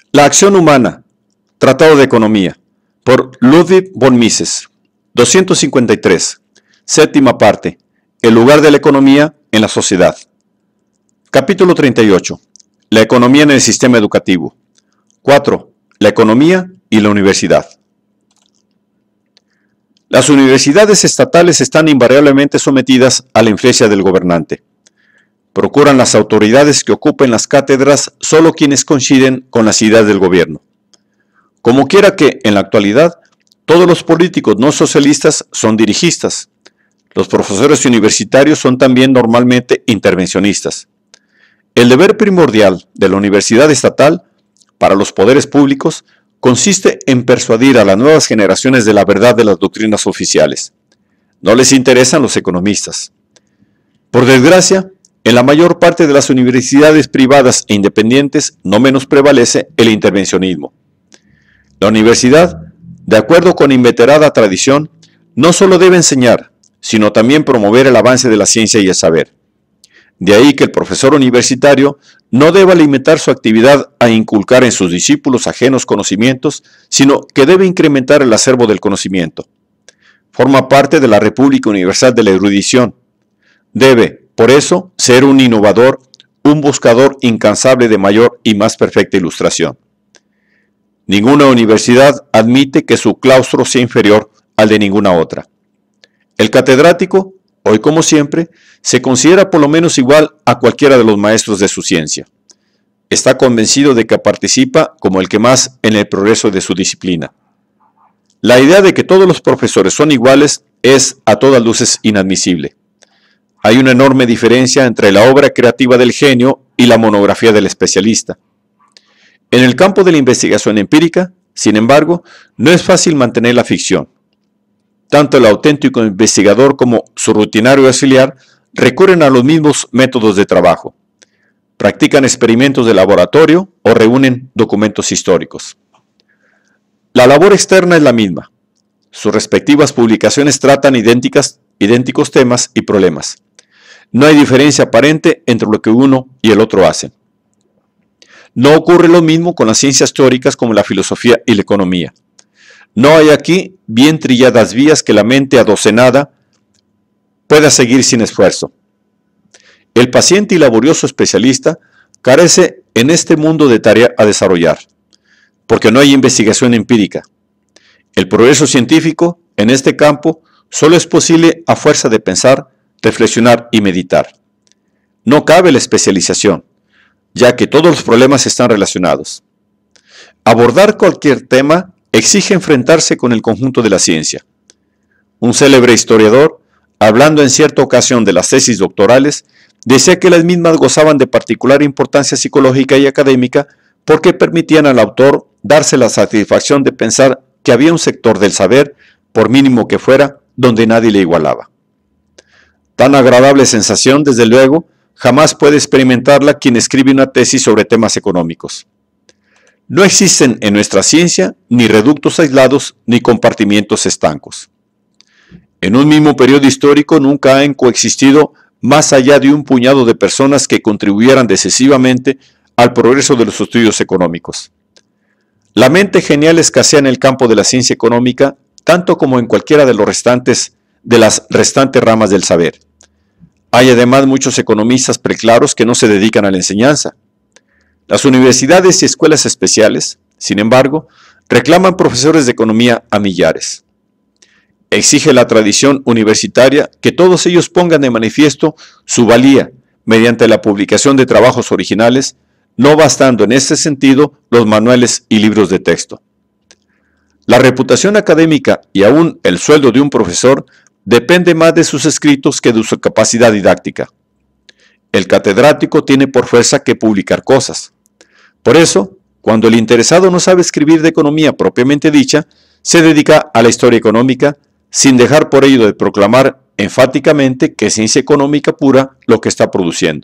La acción humana, Tratado de Economía, por Ludwig von Mises. 253. Séptima parte. El lugar de la economía en la sociedad. Capítulo 38. La economía en el sistema educativo. 4. La economía y la universidad. Las universidades estatales están invariablemente sometidas a la influencia del gobernante. Procuran las autoridades que ocupen las cátedras solo quienes coinciden con las ideas del gobierno. Como quiera que, en la actualidad, todos los políticos no socialistas son dirigistas. Los profesores universitarios son también normalmente intervencionistas. El deber primordial de la universidad estatal, para los poderes públicos, consiste en persuadir a las nuevas generaciones de la verdad de las doctrinas oficiales. No les interesan los economistas. Por desgracia, en la mayor parte de las universidades privadas e independientes no menos prevalece el intervencionismo. La universidad, de acuerdo con inveterada tradición, no solo debe enseñar, sino también promover el avance de la ciencia y el saber. De ahí que el profesor universitario no deba limitar su actividad a inculcar en sus discípulos ajenos conocimientos, sino que debe incrementar el acervo del conocimiento. Forma parte de la República Universal de la Erudición. Debe, por eso, ser un innovador, un buscador incansable de mayor y más perfecta ilustración. Ninguna universidad admite que su claustro sea inferior al de ninguna otra. El catedrático, hoy como siempre, se considera por lo menos igual a cualquiera de los maestros de su ciencia. Está convencido de que participa como el que más en el progreso de su disciplina. La idea de que todos los profesores son iguales es a todas luces inadmisible. Hay una enorme diferencia entre la obra creativa del genio y la monografía del especialista. En el campo de la investigación empírica, sin embargo, no es fácil mantener la ficción. Tanto el auténtico investigador como su rutinario auxiliar recurren a los mismos métodos de trabajo. Practican experimentos de laboratorio o reúnen documentos históricos. La labor externa es la misma. Sus respectivas publicaciones tratan idénticos temas y problemas. No hay diferencia aparente entre lo que uno y el otro hacen. No ocurre lo mismo con las ciencias teóricas como la filosofía y la economía. No hay aquí bien trilladas vías que la mente adocenada pueda seguir sin esfuerzo. El paciente y laborioso especialista carece en este mundo de tarea a desarrollar, porque no hay investigación empírica. El progreso científico, en este campo, solo es posible a fuerza de pensar, reflexionar y meditar. No cabe la especialización, ya que todos los problemas están relacionados. Abordar cualquier tema exige enfrentarse con el conjunto de la ciencia. Un célebre historiador, hablando en cierta ocasión de las tesis doctorales, decía que las mismas gozaban de particular importancia psicológica y académica porque permitían al autor darse la satisfacción de pensar que había un sector del saber, por mínimo que fuera, donde nadie le igualaba. Tan agradable sensación, desde luego, jamás puede experimentarla quien escribe una tesis sobre temas económicos. No existen en nuestra ciencia ni reductos aislados ni compartimientos estancos. En un mismo periodo histórico nunca han coexistido más allá de un puñado de personas que contribuyeran decisivamente al progreso de los estudios económicos. La mente genial escasea en el campo de la ciencia económica, tanto como en cualquiera de las restantes ramas del saber. Hay además muchos economistas preclaros que no se dedican a la enseñanza. Las universidades y escuelas especiales, sin embargo, reclaman profesores de economía a millares. Exige la tradición universitaria que todos ellos pongan de manifiesto su valía mediante la publicación de trabajos originales, no bastando en este sentido los manuales y libros de texto. La reputación académica y aún el sueldo de un profesor depende más de sus escritos que de su capacidad didáctica. El catedrático tiene por fuerza que publicar cosas. Por eso, cuando el interesado no sabe escribir de economía propiamente dicha, se dedica a la historia económica, sin dejar por ello de proclamar enfáticamente que es ciencia económica pura lo que está produciendo.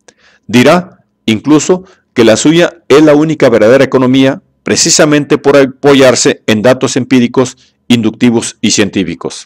Dirá, incluso, que la suya es la única verdadera economía, precisamente por apoyarse en datos empíricos, inductivos y científicos.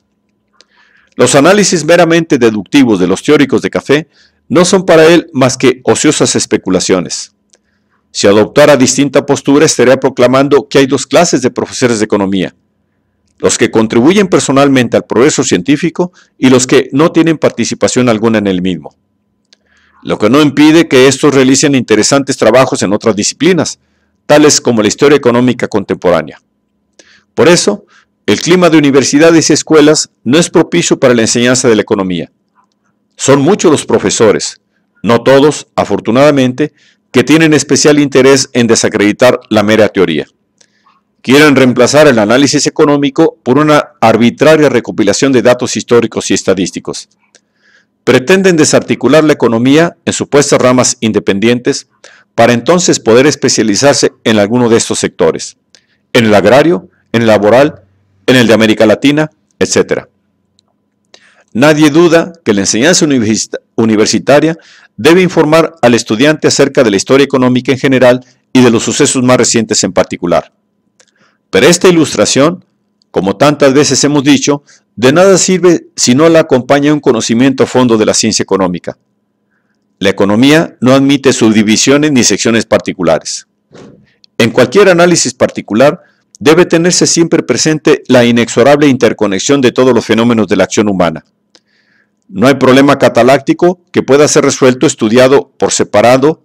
Los análisis meramente deductivos de los teóricos de café no son para él más que ociosas especulaciones. Si adoptara distinta postura, estaría proclamando que hay dos clases de profesores de economía: los que contribuyen personalmente al progreso científico y los que no tienen participación alguna en el mismo. Lo que no impide que estos realicen interesantes trabajos en otras disciplinas, tales como la historia económica contemporánea. Por eso, el clima de universidades y escuelas no es propicio para la enseñanza de la economía. Son muchos los profesores, no todos, afortunadamente, que tienen especial interés en desacreditar la mera teoría. Quieren reemplazar el análisis económico por una arbitraria recopilación de datos históricos y estadísticos. Pretenden desarticular la economía en supuestas ramas independientes para entonces poder especializarse en alguno de estos sectores: en el agrario, en el laboral, en el de América Latina, etc. Nadie duda que la enseñanza universitaria debe informar al estudiante acerca de la historia económica en general y de los sucesos más recientes en particular. Pero esta ilustración, como tantas veces hemos dicho, de nada sirve si no la acompaña un conocimiento a fondo de la ciencia económica. La economía no admite subdivisiones ni secciones particulares. En cualquier análisis particular, debe tenerse siempre presente la inexorable interconexión de todos los fenómenos de la acción humana. No hay problema cataláctico que pueda ser resuelto estudiando por separado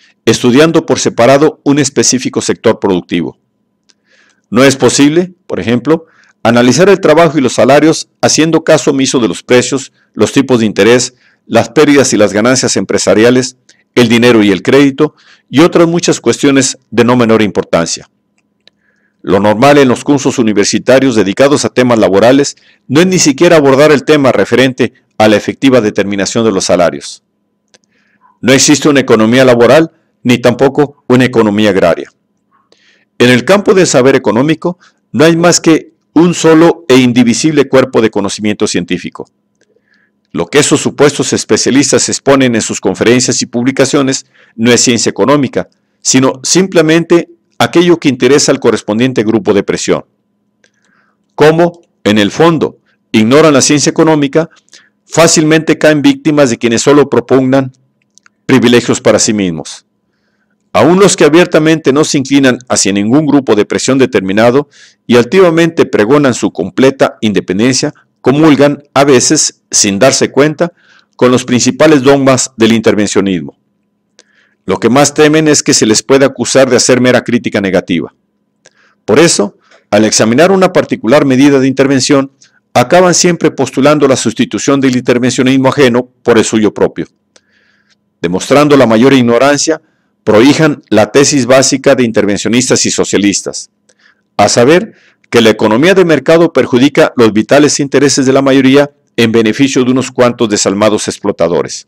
un específico sector productivo. No es posible, por ejemplo, analizar el trabajo y los salarios haciendo caso omiso de los precios, los tipos de interés, las pérdidas y las ganancias empresariales, el dinero y el crédito y otras muchas cuestiones de no menor importancia. Lo normal en los cursos universitarios dedicados a temas laborales no es ni siquiera abordar el tema referente a la efectiva determinación de los salarios. No existe una economía laboral ni tampoco una economía agraria. En el campo del saber económico no hay más que un solo e indivisible cuerpo de conocimiento científico. Lo que esos supuestos especialistas exponen en sus conferencias y publicaciones no es ciencia económica, sino simplemente aquello que interesa al correspondiente grupo de presión. Como, en el fondo, ignoran la ciencia económica, fácilmente caen víctimas de quienes solo propugnan privilegios para sí mismos. Aún los que abiertamente no se inclinan hacia ningún grupo de presión determinado y altivamente pregonan su completa independencia, comulgan, a veces, sin darse cuenta, con los principales dogmas del intervencionismo. Lo que más temen es que se les pueda acusar de hacer mera crítica negativa. Por eso, al examinar una particular medida de intervención, acaban siempre postulando la sustitución del intervencionismo ajeno por el suyo propio. Demostrando la mayor ignorancia, prohijan la tesis básica de intervencionistas y socialistas, a saber, que la economía de mercado perjudica los vitales intereses de la mayoría en beneficio de unos cuantos desalmados explotadores.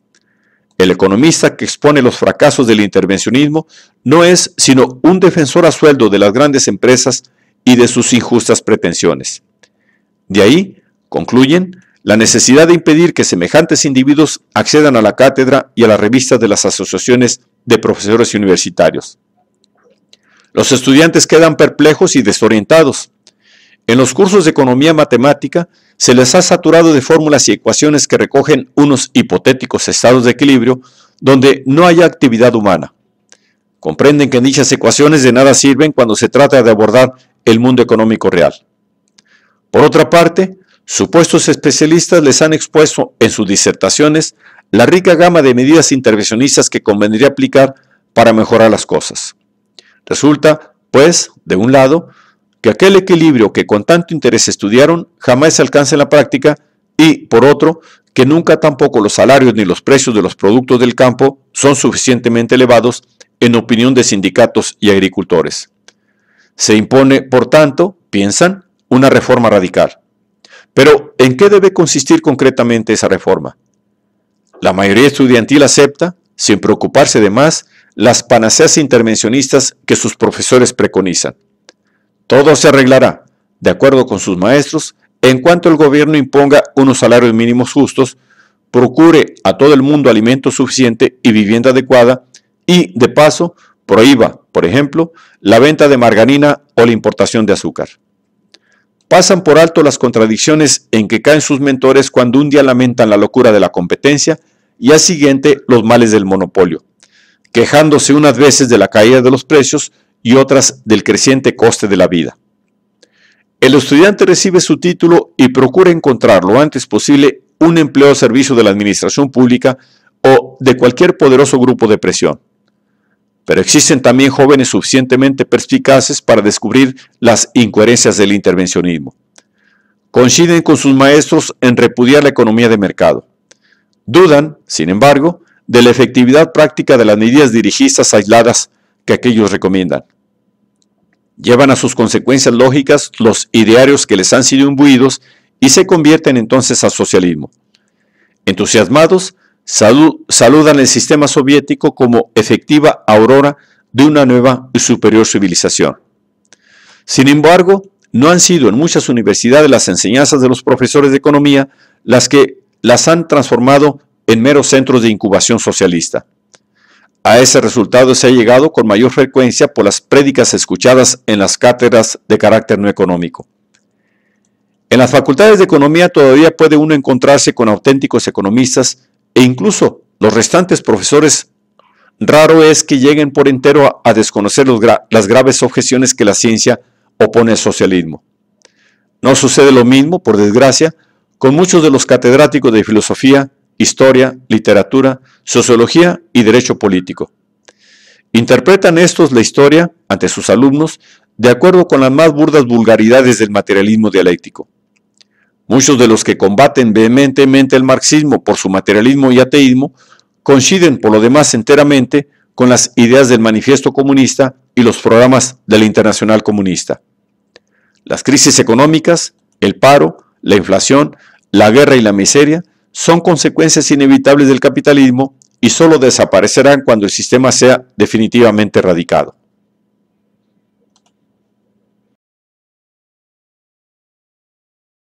El economista que expone los fracasos del intervencionismo no es sino un defensor a sueldo de las grandes empresas y de sus injustas pretensiones. De ahí, concluyen, la necesidad de impedir que semejantes individuos accedan a la cátedra y a las revistas de las asociaciones de profesores universitarios. Los estudiantes quedan perplejos y desorientados. En los cursos de economía matemática se les ha saturado de fórmulas y ecuaciones que recogen unos hipotéticos estados de equilibrio donde no haya actividad humana. Comprenden que dichas ecuaciones de nada sirven cuando se trata de abordar el mundo económico real. Por otra parte, supuestos especialistas les han expuesto en sus disertaciones la rica gama de medidas intervencionistas que convendría aplicar para mejorar las cosas. Resulta, pues, de un lado, que aquel equilibrio que con tanto interés estudiaron jamás se alcanza en la práctica y, por otro, que nunca tampoco los salarios ni los precios de los productos del campo son suficientemente elevados en opinión de sindicatos y agricultores. Se impone, por tanto, piensan, una reforma radical. Pero, ¿en qué debe consistir concretamente esa reforma? La mayoría estudiantil acepta, sin preocuparse de más, las panaceas intervencionistas que sus profesores preconizan. Todo se arreglará, de acuerdo con sus maestros, en cuanto el gobierno imponga unos salarios mínimos justos, procure a todo el mundo alimento suficiente y vivienda adecuada y, de paso, prohíba, por ejemplo, la venta de margarina o la importación de azúcar. Pasan por alto las contradicciones en que caen sus mentores cuando un día lamentan la locura de la competencia y al siguiente los males del monopolio, quejándose unas veces de la caída de los precios y otras del creciente coste de la vida. El estudiante recibe su título y procura encontrar lo antes posible un empleo al servicio de la administración pública o de cualquier poderoso grupo de presión. Pero existen también jóvenes suficientemente perspicaces para descubrir las incoherencias del intervencionismo. Coinciden con sus maestros en repudiar la economía de mercado. Dudan, sin embargo, de la efectividad práctica de las medidas dirigistas aisladas que aquellos recomiendan. Llevan a sus consecuencias lógicas los idearios que les han sido imbuidos y se convierten entonces al socialismo. Entusiasmados, saludan el sistema soviético como efectiva aurora de una nueva y superior civilización. Sin embargo, no han sido en muchas universidades las enseñanzas de los profesores de economía las que las han transformado en meros centros de incubación socialista. A ese resultado se ha llegado con mayor frecuencia por las prédicas escuchadas en las cátedras de carácter no económico. En las facultades de economía todavía puede uno encontrarse con auténticos economistas e incluso los restantes profesores. Raro es que lleguen por entero a desconocer las graves objeciones que la ciencia opone al socialismo. No sucede lo mismo, por desgracia, con muchos de los catedráticos de filosofía, historia, literatura, sociología y derecho político. Interpretan estos la historia, ante sus alumnos, de acuerdo con las más burdas vulgaridades del materialismo dialéctico. Muchos de los que combaten vehementemente el marxismo por su materialismo y ateísmo coinciden por lo demás enteramente con las ideas del Manifiesto Comunista y los programas de la Internacional Comunista. Las crisis económicas, el paro, la inflación, la guerra y la miseria son consecuencias inevitables del capitalismo y solo desaparecerán cuando el sistema sea definitivamente erradicado.